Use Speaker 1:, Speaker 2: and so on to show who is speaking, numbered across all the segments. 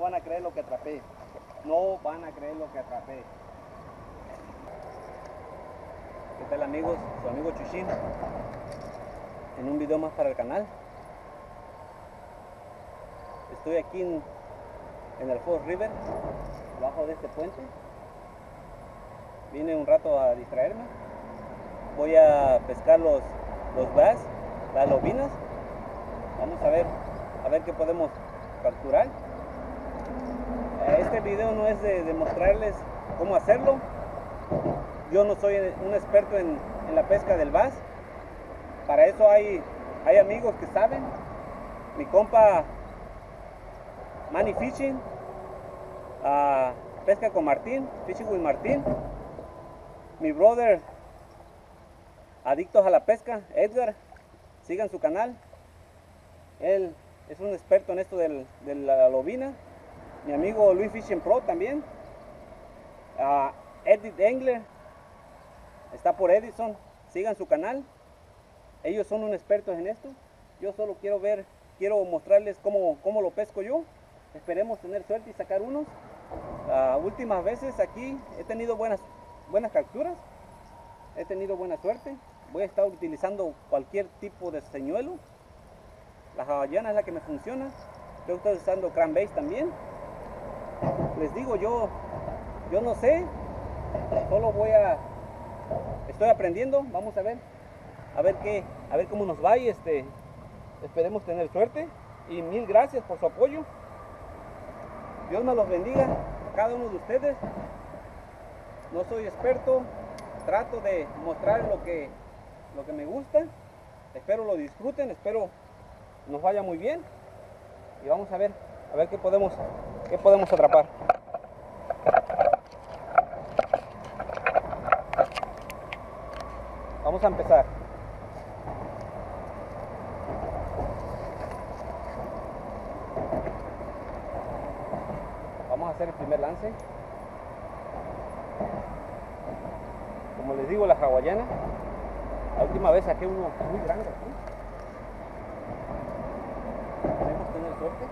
Speaker 1: van a creer lo que atrapé. No van a creer lo que atrapé. ¿Qué tal, amigos? Su amigo Chuchín en un video más para el canal. Estoy aquí en el Falls River, debajo de este puente. Vine un rato a distraerme. Voy a pescar los bass, las lobinas. Vamos a ver qué podemos capturar. Este video no es de mostrarles cómo hacerlo. Yo no soy un experto en la pesca del bass. Para eso hay amigos que saben. Mi compa Manny Fishing, pesca con Martín, Fishing with Martín. Mi brother Adictos a la Pesca, Edgar, sigan su canal. Él es un experto en esto de la lobina. Mi amigo Luis Fishing Pro también. Edit Angler, está por Edison, sigan su canal. Ellos son un expertos en esto. Yo solo quiero mostrarles cómo lo pesco yo. Esperemos tener suerte y sacar unos. Últimas veces aquí he tenido buenas capturas. He tenido buena suerte. Voy a estar utilizando cualquier tipo de señuelo. La hawaiana es la que me funciona. Yo estoy usando crankbait también. Les digo, yo no sé. Solo estoy aprendiendo. Vamos a ver cómo nos va y esperemos tener suerte. Y mil gracias por su apoyo. Dios me los bendiga a cada uno de ustedes. No soy experto, trato de mostrar lo que me gusta. Espero lo disfruten, espero nos vaya muy bien. Y vamos a ver qué podemos atrapar. Vamos a empezar. Vamos a hacer el primer lance. Como les digo, la hawaiana. La última vez saqué uno muy grande aquí. Podemos tener suerte.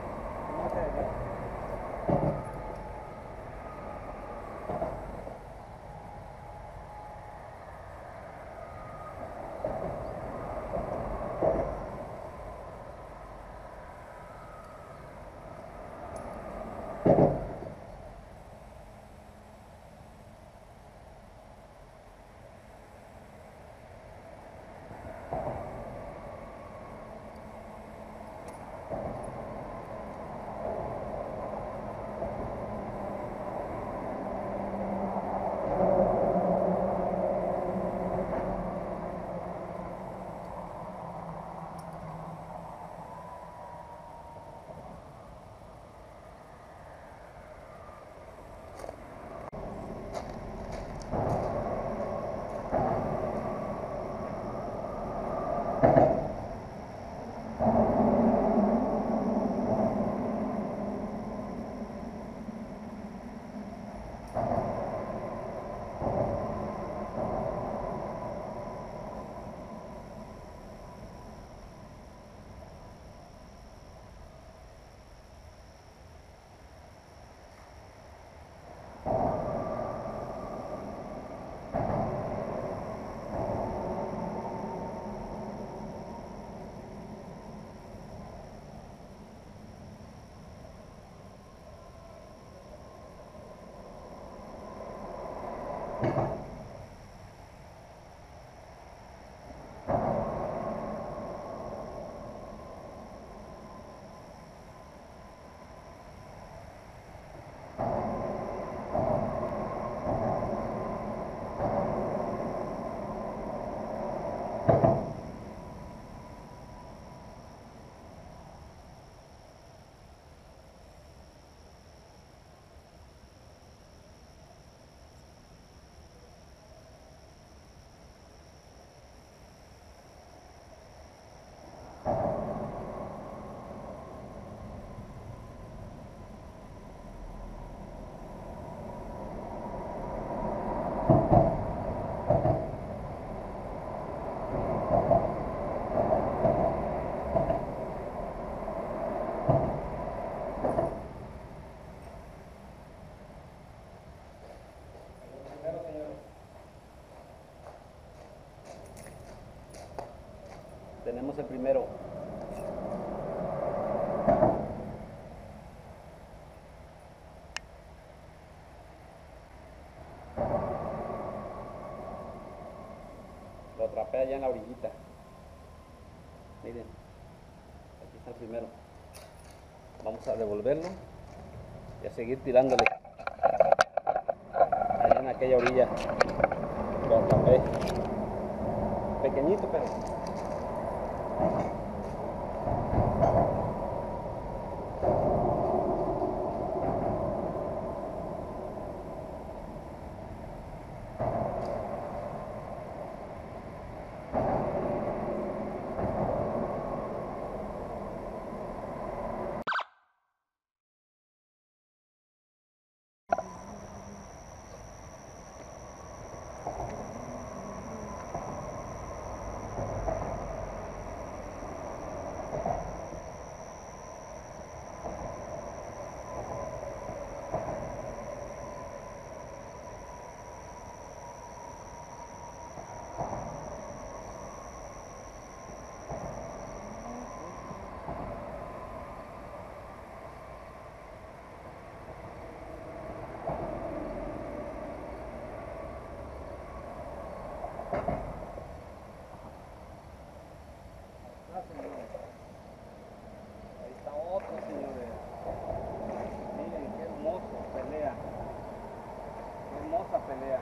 Speaker 1: Tenemos el primero. Lo atrapé allá en la orillita. Miren, aquí está el primero. Vamos a devolverlo y a seguir tirándole. Allá en aquella orilla lo atrapé. Pequeñito, pero ahí está otro, señores. Miren qué hermoso pelea. Qué hermosa pelea.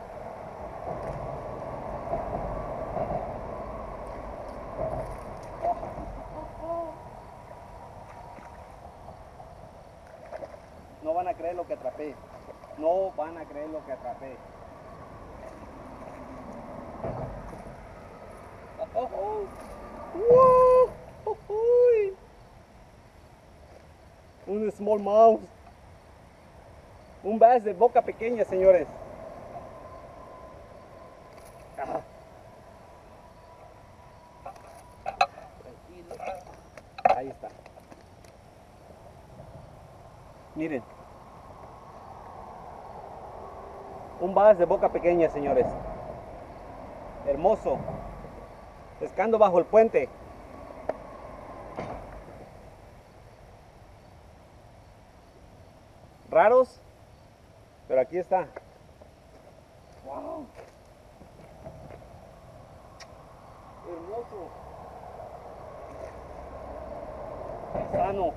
Speaker 1: No van a creer lo que atrapé. No van a creer lo que atrapé. Un small mouse. Un bass de boca pequeña, señores. Tranquilo. Ahí está. Miren. Un bass de boca pequeña, señores. Hermoso. Pescando bajo el puente. Raros, pero aquí está. Wow. Hermoso. Sano.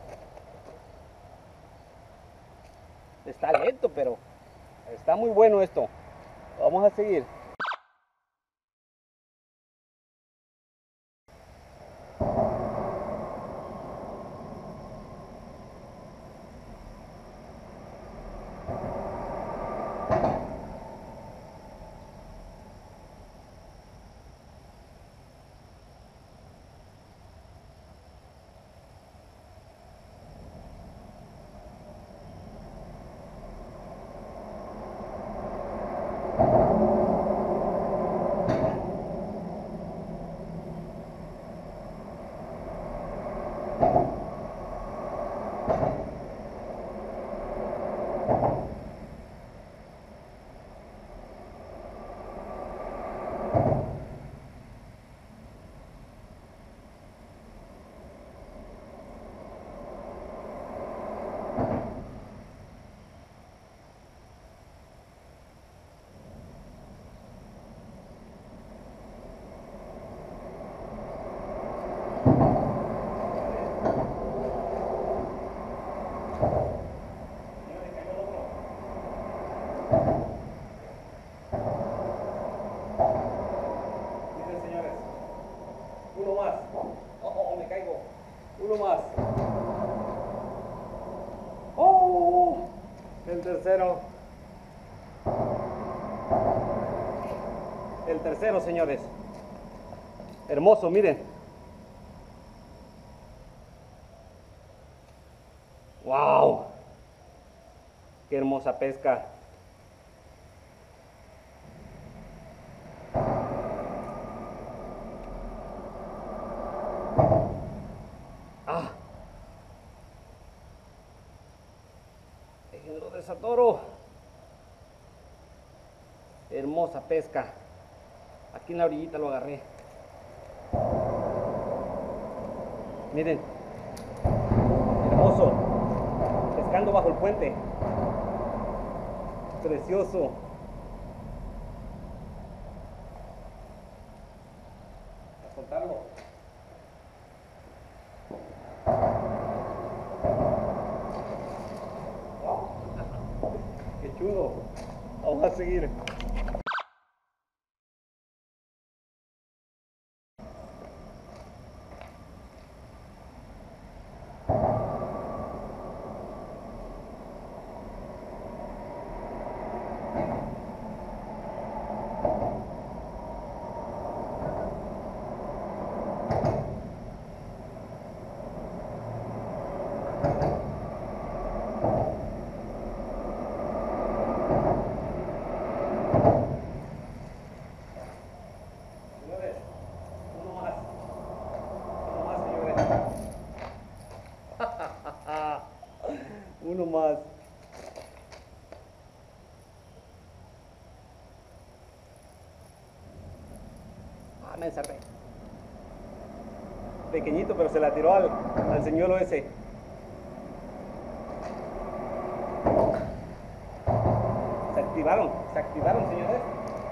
Speaker 1: Está lento, pero está muy bueno esto. Vamos a seguir. Miren, señores. Uno más. Oh, me caigo. Uno más. Oh, el tercero. El tercero, señores. Hermoso, miren. Wow. Qué hermosa pesca. Ah. Déjenlo desatoro. Hermosa pesca. Aquí en la orillita lo agarré. Miren, hermoso, pescando bajo el puente. Precioso. A soltarlo. Qué chulo. Vamos a seguir. Uno más. Ah, me ensarté. Pequeñito, pero se la tiró al señuelo ese. Se activaron, señores.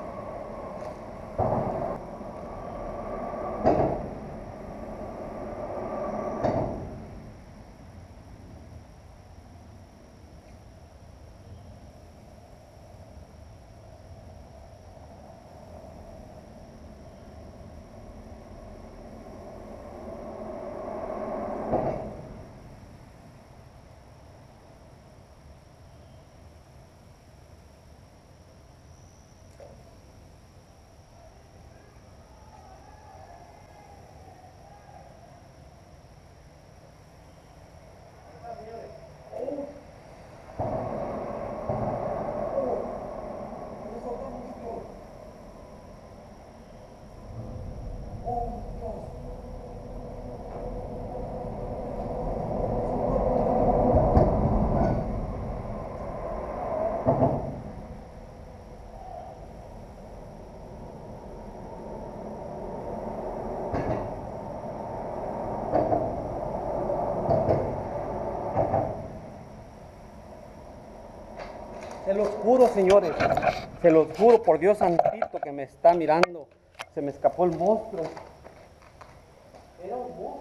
Speaker 1: Se los juro, señores, se los juro por Dios santito que me está mirando. Se me escapó el monstruo. Era un monstruo.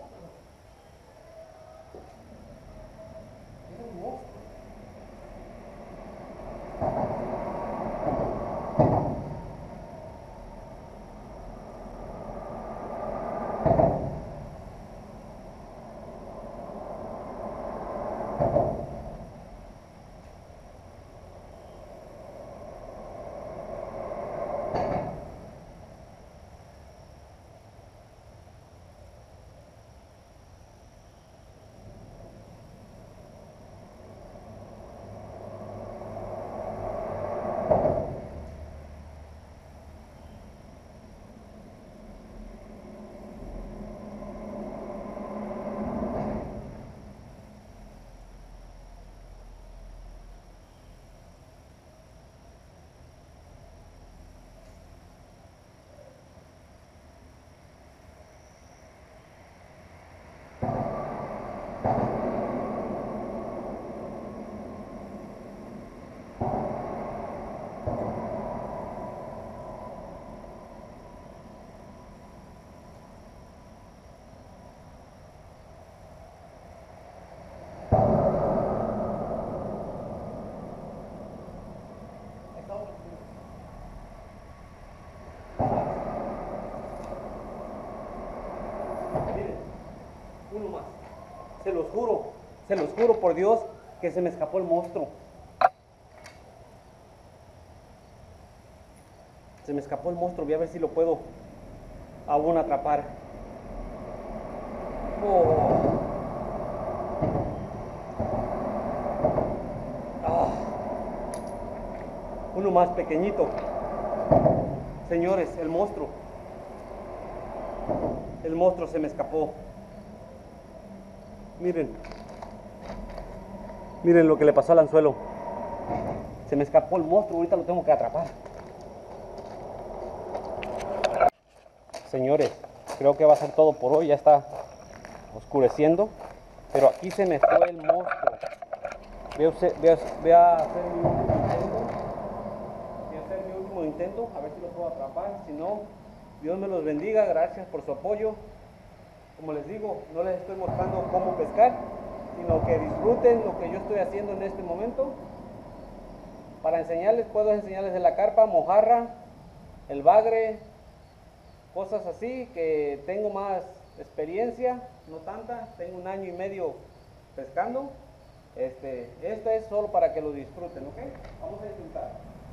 Speaker 1: Era un monstruo. Uno más. Se los juro por Dios que se me escapó el monstruo. Se me escapó el monstruo, voy a ver si lo puedo aún atrapar. Oh. Ah. Uno más pequeñito. Señores, el monstruo. El monstruo se me escapó. Miren. Miren lo que le pasó al anzuelo. Se me escapó el monstruo, ahorita lo tengo que atrapar. Señores, creo que va a ser todo por hoy. Ya está oscureciendo, pero aquí se me fue el monstruo. Voy a hacer mi último intento. Voy a hacer mi último intento, a ver si lo puedo atrapar. Si no, Dios me los bendiga. Gracias por su apoyo. Como les digo, no les estoy mostrando cómo pescar, sino que disfruten lo que yo estoy haciendo en este momento. Para enseñarles, puedo enseñarles de la carpa, mojarra, el bagre, cosas así, que tengo más experiencia, no tanta, tengo 1 año y medio pescando. Esto es solo para que lo disfruten, ¿ok? Vamos a intentar.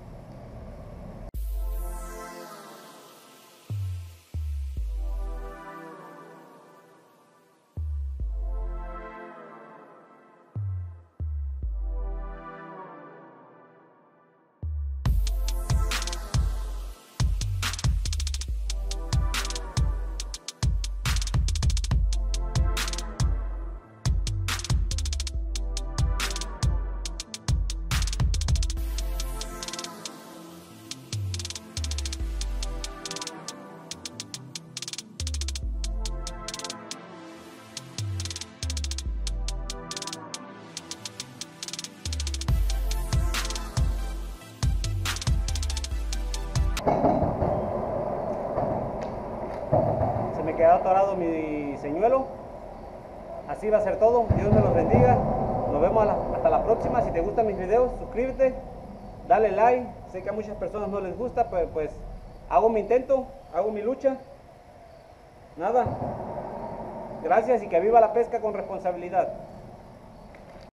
Speaker 1: Me quedó atorado mi señuelo. Así va a ser todo. Dios me los bendiga. Nos vemos hasta la próxima. Si te gustan mis videos, suscríbete, dale like. Sé que a muchas personas no les gusta, pero pues hago mi intento, hago mi lucha. Nada. Gracias y que viva la pesca con responsabilidad.